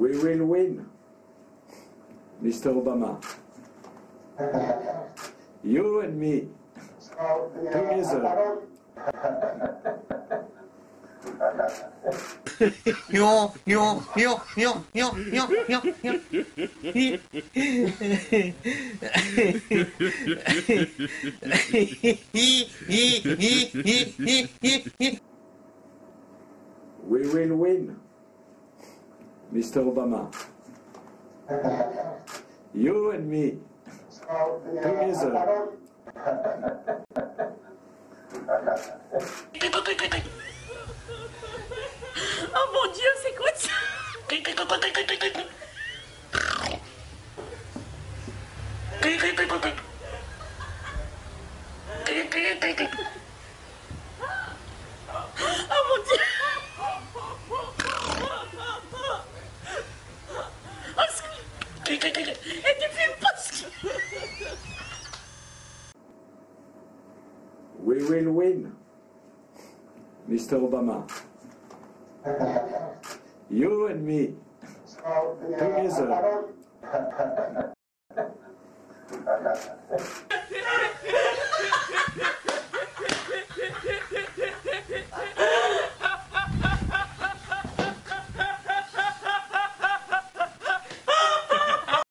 We will win, Mr. Obama. You and me, together. We will win, Mr. Obama. You and me, together. Oh mon Dieu, c'est quoi ça? Oh mon Dieu! Et tu filmes pas ce We will win, Mr. Obama. You and me, together.